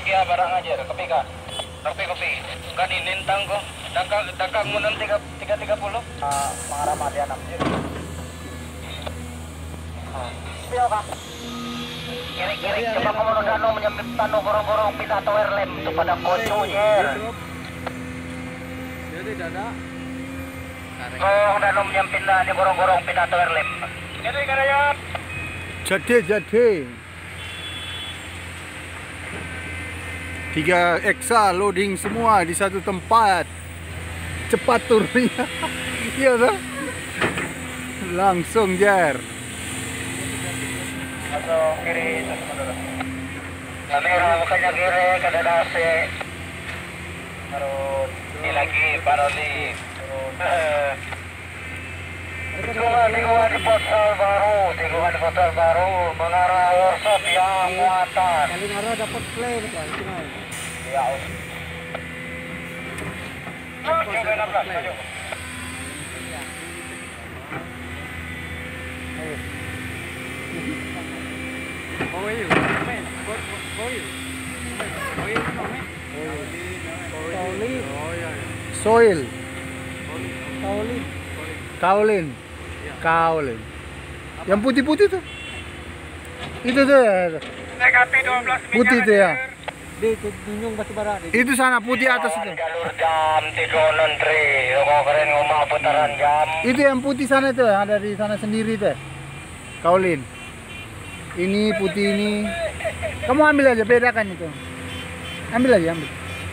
kia barang aja, kopi ka. Kopi. Kan inintang ko. Dakang mo ng 3.30. Mga ramadi 6. Piyo ka. Kiri-kiri coba kamu dano menyempit tano gorong-gorong pita tower lem itu pada kocok jer. Jadi dada. Oh, dano menyempit di gorong-gorong pita tower lem. Jadi karya. Jati. 3 eksa loading semua di satu tempat. Cepat turunnya. Iya toh? Langsung jar. Masuk kiri terus dulu. Kamera bukannya kiri ke dadase. Terus ini lagi paroli. Tikungan di portal baru mengarah workshop yang muatan. Paling arah dapat klaim kan. Ya. Coba 16 maju. Soil. Kaulin. Kaulin. Yang putih-putih tuh. Itu tuh. Negatif 12 Putih tuh ya. Di tunjung batu bara. Itu sana putih atas itu. Jalur jam 3 Kok keren ngomong putaran jam. Itu yang putih sana tuh, yang ada di sana sendiri tuh. Kaulin. Ini putih ini. Kamu ambil aja, bedakan itu. Ambil aja, ambil.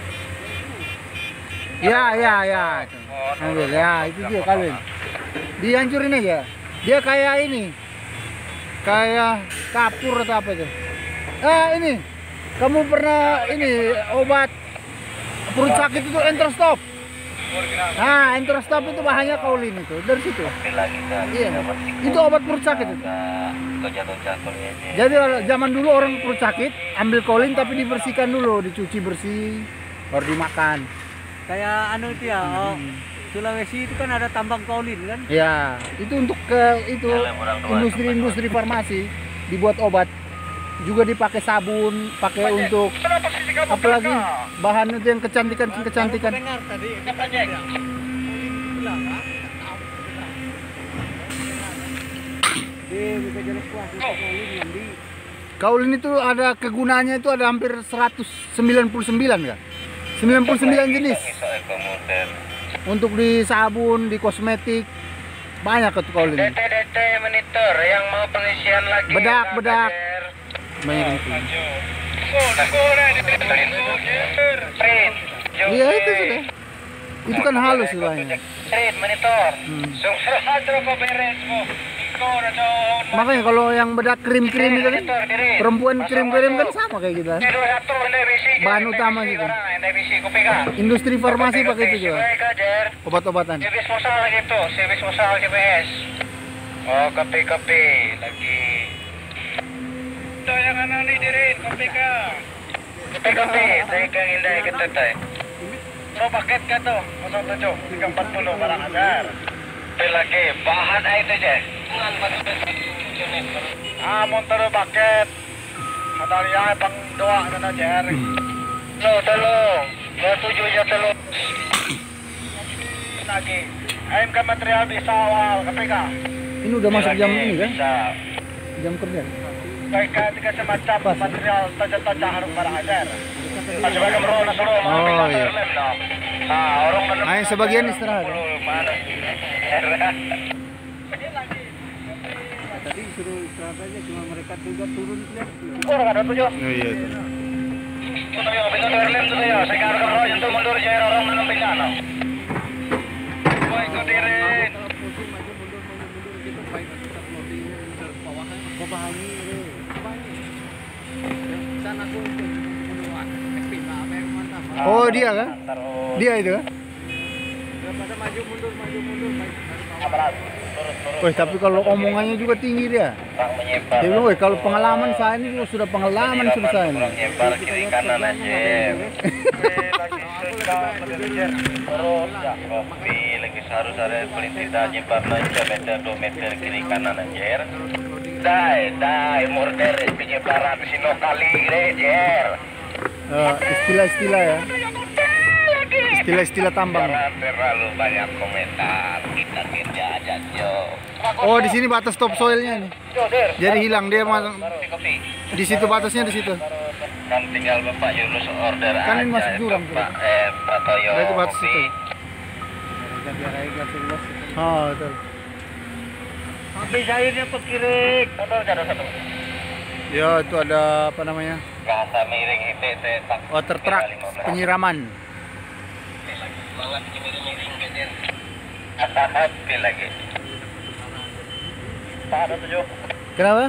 Ya. Ambil ya, itu dia Kaulin. Dihancurin aja. Dia kayak ini. Kayak kapur atau apa itu. Ini. Kamu pernah ini obat perut sakit itu Enterostop. Nah, Enterostop itu bahannya Kaulin itu. Dari situ. Iya. Itu obat perut sakit itu. Jadi zaman dulu orang perut sakit ambil Kaulin tapi dibersihkan dulu, dicuci bersih, baru dimakan. Kayak anu itu ya. Sulawesi itu kan ada tambang Kaulin kan? Ya, itu untuk ke itu industri farmasi dibuat obat. Juga dipakai sabun, pakai untuk apalagi bahan itu yang kecantikan. Dengar tadi katanya. Kaulin itu ada kegunaannya itu ada hampir 199 kan? 99 jenis. Untuk di sabun, di kosmetik banyak itu Kaulin. DT monitor yang mau pengisian lagi. Bedak. Banyak itu. Iya itu sudah. Itu kan halus sebenarnya. Monitor. Sukses aja kok beres mo. Makanya kalau yang bedak krim itu kan perempuan krim kan sama kayak gitu. Bahan utama gitu. Industri farmasi pakai itu juga. Obat-obatan. Service musal gitu, service musal GPS. Oh, kopi lagi. Ito yang ano ni Dirin, kopi ka. Kopi, tayo kang hinday kita tayo. Pero paket ka to, 07, 40 barang ajar. Lagi, bahan ay ito dyan. Montoro paket. Adalya pang doa na Jer. Talong. 27 aja talong. Lagi. Ayam ka material bisa awal, kopi ka. Ini udah masuk jam ini kan? Jam kerja. Baik tiga semacam material tajam-tajam harus barang ajar. Sebagai merolah na suruh. Oh iya. Orang Ayo sebagian istirahat. Tadi suruh istirahat aja, cuma mereka juga turun lihat. Orang ada 7. Oh iya itu. Tuyo, pintu Berlin tuyo. Sekarang kalau untuk mundur jaya orang menang pindah. Mau ikut Dirin. Maju mundur gitu, baik tetap loadingnya ke bawah kan. Bahannya sana aku menuan pindah apa yang mantap. Oh dia kan? Dia itu kan? Daripada maju mundur baik dari bawah. Wih, tapi kalau omongannya juga tinggi dia. Dia bilang, wih, kalau pengalaman saya ini sudah pengalaman sudah saya ini. Nyebar kiri kanan aja. Terus ya, kopi lagi harus ada paling tidak nyebar aja meter 2 meter kiri kanan aja. Dai, murder penyebaran sino kali Jer. Istilah-istilah ya. Istilah-istilah tambang. Jangan terlalu banyak komentar. Kita kerja aja, Jo. Oh, di sini batas topsoilnya nih. Jadi hilang dia Kopi. di situ batasnya di situ. Kan tinggal Bapak Yunus order Kan ini aja. masuk jurang, Pak Toyo. Berarti batas kopi. itu. Biar air gas luas. Oh, betul. Habis airnya pekirik. Motor jatuh satu. Ya, itu ada apa namanya? Bahasa miring itu tak. Water truck penyiraman. Bawa miring kejer. Habis lagi. Tak ada 7. Kenapa?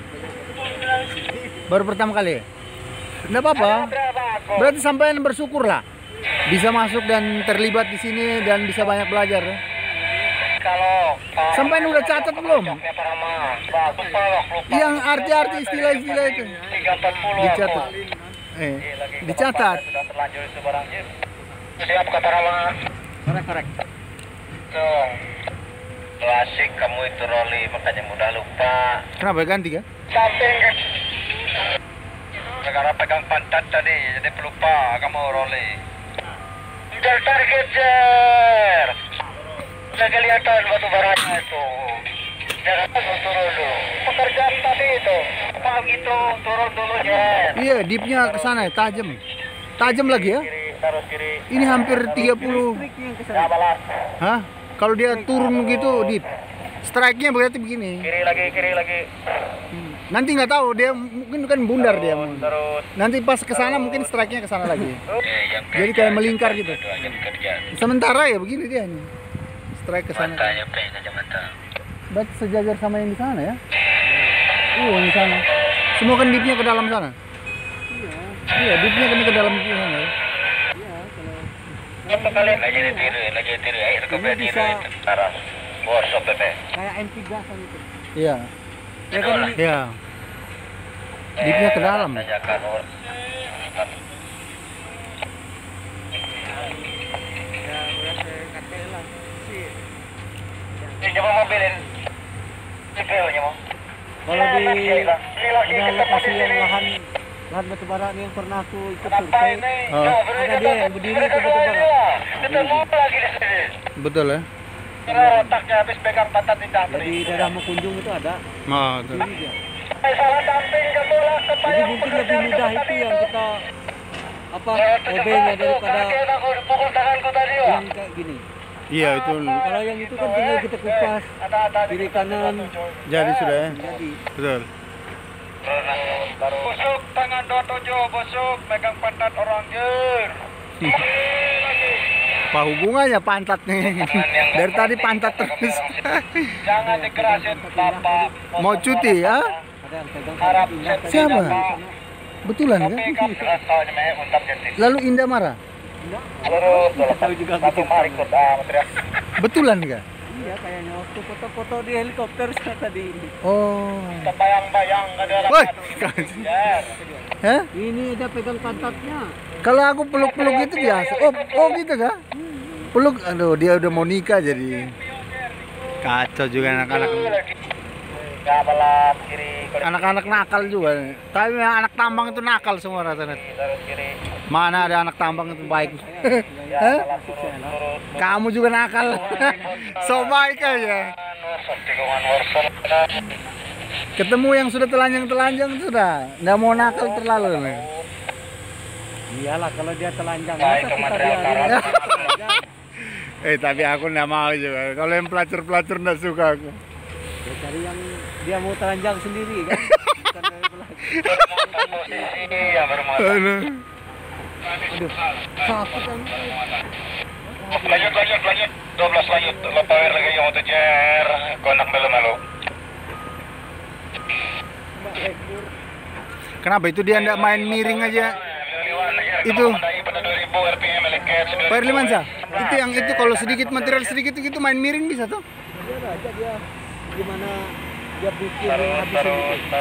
Baru pertama kali. Enggak apa-apa. Berarti sampean bersyukur lah. Bisa masuk dan terlibat di sini dan bisa banyak belajar. Kalau Sampean udah catat belum? bagus lupa. Yang arti-arti istilah-istilah itu 340 dicatat. Dicatat. Sudah terlanjur itu barang Jim. Siap kata Rama. Korek. Dong. Klasik kamu itu Rolly makanya mudah lupa. Kenapa ganti kan? Samping kan. Negara pegang pantat tadi jadi pelupa kamu Rolly. Kejar target Jer. Udah kelihatan batu baranya itu. Jangan turun dulu. Pekerjaan tadi itu. Apa gitu turun dulu Jer. Iya, dipnya ke sana ya, tajam. Tajam lagi ya. Kiri terus kiri. Ini hampir 30. Ya balas. Hah? Kalau dia turun gitu dip. Strike-nya berarti begini. Kiri lagi. Nanti nggak tahu dia mungkin kan bundar dia. Terus. Nanti pas ke sana mungkin strike-nya ke sana lagi. Yang Jadi kayak melingkar gitu. Dua-duanya bekerja. Sementara ya begini dia nih. Strike ke sana. Matanya pengen aja mata. Berarti sejajar sama yang di sana ya? Yang di sana. Semua kan dipnya ke dalam sana. Iya, dipnya kan ke dalam sana ya. Berapa kali? Lagi tiru. Air ke tiru. Sekarang. Workshop Pepe. Kayak M3 kan itu. Iya. Ya kan ini. Iya. Dipnya ke dalam. Tanyakan Ya udah saya katakan lah. coba mobilin. CPU-nya mau. Kalau di ada lokasi yang lahan batu bara nih yang pernah aku ikut Kenapa survei. ini? Ada dia yang berdiri itu batu bara. Ketemu lagi di sini. Betul ya? Kalau otaknya habis pegang pantat di Jadi jantri. daerah Mekunjung itu ada. Oh, betul. Berdiri dia. Salah damping kamu lah Jadi supaya mungkin lebih mudah itu yang kita obengnya daripada aku dipukul tanganku tadi ya. yang kayak gini. Iya, itu Kalau yang itu kan tinggal kita kupas Ada kiri kanan. jadi sudah ya. Jadi Betul. Busuk tangan 27, busuk pegang pantat orang jer. Apa hubungannya pantat nih? Dari tadi pantat terus. Jangan dikerasin bapak. Mau cuti ya? ada yang pegang Harap pindah ke Siapa? sana. Betulan kan? pegang rasanya meh untam jentis. Lalu Indah marah? Lurus Kita tahu juga satu begitu. mari ikut material. Betulan enggak? Iya kayaknya waktu foto-foto di helikopter tadi. Oh. Kebayang-bayang ke dalam Woi. Jer. Hah? Ini ada pegang pantatnya. Kalau aku peluk-peluk itu biasa. Oh gitu kah? Peluk, aduh dia udah mau nikah jadi kacau juga anak-anak. Ya balas kiri Anak-anak nakal juga. Tapi yang anak tambang itu nakal semua rata-rata. terus kiri. Mana ada anak tambang itu baik? Ya Hah? balas turun. Kamu juga nakal. So baik aja. Workshop tikungan workshop. Ketemu yang sudah telanjang-telanjang itu sudah nggak mau nakal terlalu. Iyalah kalau dia telanjang. Baik Masa ke kita material biarin karat. dia telanjang? Tapi aku nggak mau juga. Kalau yang pelacur-pelacur nggak suka aku. Ya cari yang dia mau telanjang sendiri kan. Bukan dari belakang. Posisi yang bermuatan. Aduh. Aduh, sakit kan. Lanjut. 12 lanjut. Lepas lagi yang untuk jer. Konak belum lalu. Kenapa itu dia nggak main miring aja? Itu. Pak Irlimansa, itu yang itu kalau sedikit material sedikit itu main miring bisa tuh? Dia aja dia gimana dia bikin habisin itu.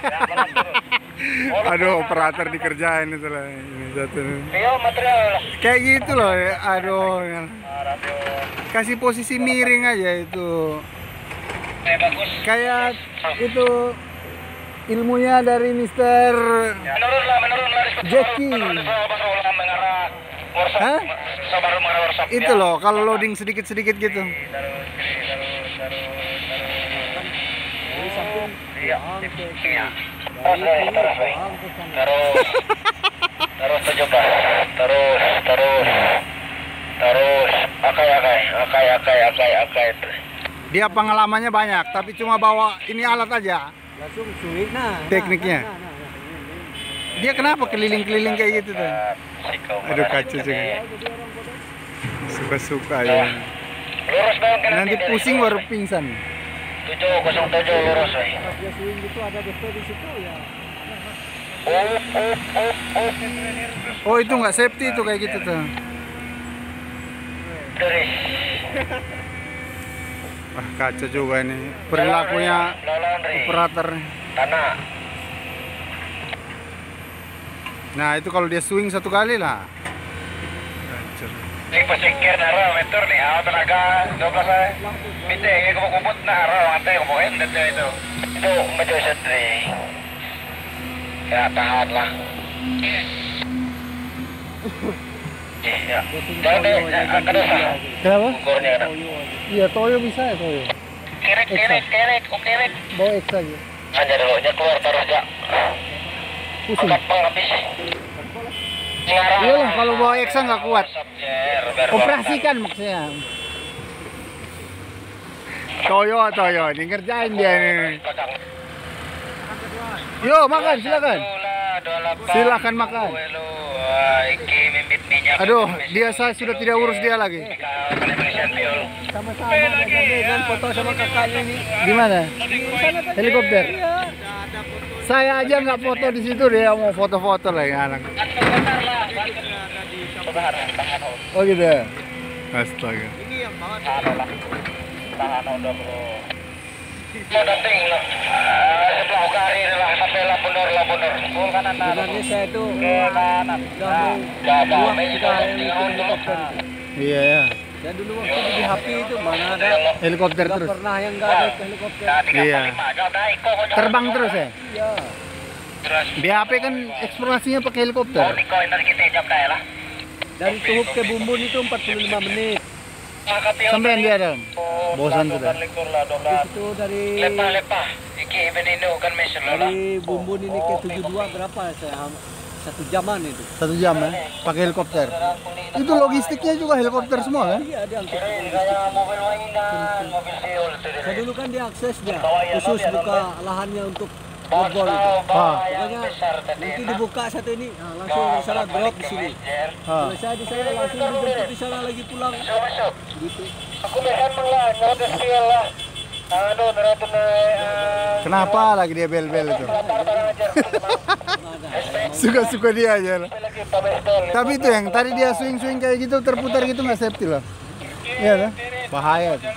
Aduh, operator dikerjain itu lah ini satu. Iya material. Kayak gitu loh, ya. Aduh. Kasih posisi miring aja itu. Bagus. Kayak itu ilmunya dari Mister Menurun lah Jeki. Baru ulang mengarah workshop. Hah? Baru mengarah workshop. Itu loh, kalau loading sedikit-sedikit gitu. Dari samping Iya. Iya. dari kiri, Terus, ke sana. terus 17. Terus. Akai. Dia pengalamannya banyak, tapi cuma bawa ini alat aja. Langsung sulit nah. Tekniknya. Dia kenapa keliling-keliling kayak gitu tuh? Aduh kacau juga. Suka-suka ya. Lurus dong kanan Nanti kiri. pusing baru pingsan. 707 lurus, woy. Pas dia swing gitu ada DP di situ ya. Oh itu nggak safety itu kayak gitu tuh. Dari Wah kacau juga ini perilakunya operator. tanah. Nah itu kalau dia swing satu kali lah. Kacau. Ini pasingkir naro meter nih, tenaga 12 Mite, ini kumukupot na araw, antay kumuhin, dito itu. Itu, medyo sentri. Ya, tahan lah. Ya. Jangan deh, akan usah. Kenapa? Ukurnya kan. Iya Toyo bisa ya Toyo. Kirik, ukirik. Bawa X aja. Aja dulu, nya keluar terus ya. Pusing. Kapal habis. Ngarah. Iyalah kalau bawa X nggak kuat. Operasikan maksudnya. Toyo, ini ngerjain dia nih. Yo makan silakan. Silakan makan. Aduh, saya sudah tidak urus dia lagi. Sama-sama dengan foto sama kakaknya ini. Di mana? Helikopter. Saya aja nggak foto di situ, dia mau foto-foto lagi anak. Oh gitu ya? Astaga. Ini yang bawa Tahan udah bro. Mau dating lah. Sebelah kari lah sampai lah bener. Kanan. sebenarnya saya itu Ke kanan. udah mau buat kita helikopter. Iya ya. Dan dulu waktu di HP itu mana ada Helikopter nggak terus. pernah yang nggak ada helikopter. Iya. Terbang terus ya? Iya. Terus. Di HP kan eksplorasinya pakai helikopter. Oh, di koin dari kita jam dah lah. Dari Tuhuk ke Bumbun itu 45 menit. Sampai dia dalam. Bosan sudah. Di situ dari Lepas. Iki benino kan mesin lah. dari Bumbun ini ke 72 berapa? Saya 1 jaman itu. 1 jam ya? Pakai helikopter. Itu logistiknya juga helikopter semua kan? Iya, diangkut. Kayak mobil mainan, mobil seol itu. Saya dulu kan diakses dia, khusus buka lahannya untuk football itu. Pokoknya nanti dibuka satu ini, nah, langsung di sana drop di sini. Selesai di sana langsung dijemput di sana lagi pulang. Masuk. Gitu. Aku bilang lah, mobil seol lah. Aduh, nerapin Kenapa lagi dia bel-bel itu? Suka-suka dia aja lah. Tapi itu yang tadi dia swing-swing kayak gitu terputar gitu nggak safety loh. Iya kan? Bahaya tuh.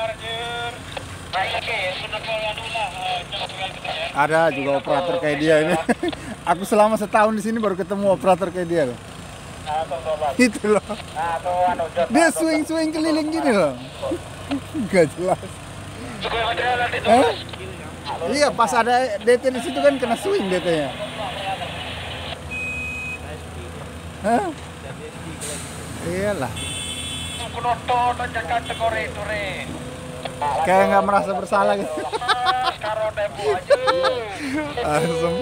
Ada juga operator kayak dia ini. Aku selama setahun di sini baru ketemu operator kayak dia loh. Itu loh. Dia swing-swing keliling gini loh. Gak jelas. Hah? Iya, pas ada DT di situ kan kena swing DT-nya. Hah? Iyalah. Kayak nggak merasa bersalah gitu. Langsung.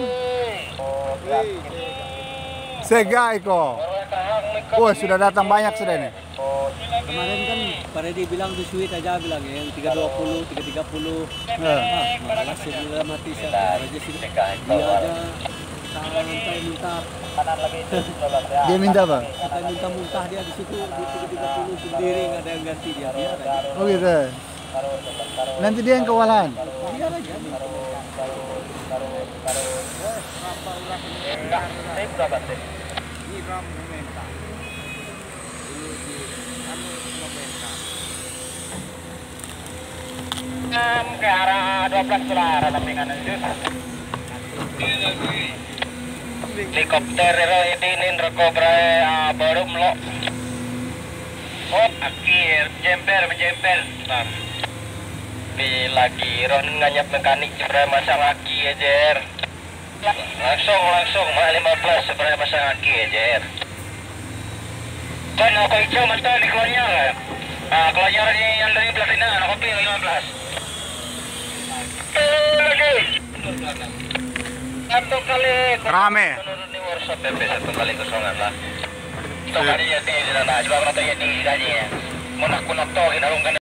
Sega Iko. Wah, sudah datang banyak sudah nih. Kemarin kan Pak Redi bilang di suite aja bilang ya, yang 320, 330. Nah. Malah sudah mati saya aja sih. Dia aja sampai minta Dia minta apa? kita minta muntah dia di situ di 330 sendiri, nggak ada yang ganti dia aja. Oh gitu. Nanti dia yang kewalahan. Biar aja. Ke arah 12 ke arah sampingan itu. Helikopter ini rekobra baru melok. Oh, akhir jemper. Di lagi ron nganyap mekanik jebra masa lagi aja. Langsung, mga 15 sa para masangan Jer. Kan ako ikaw man tayo ni Klonyar. Klonyar ni yang dari Platina, ako pa yung 15. Lagi. Satu kali. Rame. Menurut ni workshop Pepe satu kali kosongan lah. Ito kali ya tinggi na na, coba ko na tayo tinggi na niya. Munak-kunak to, ginarong ka na.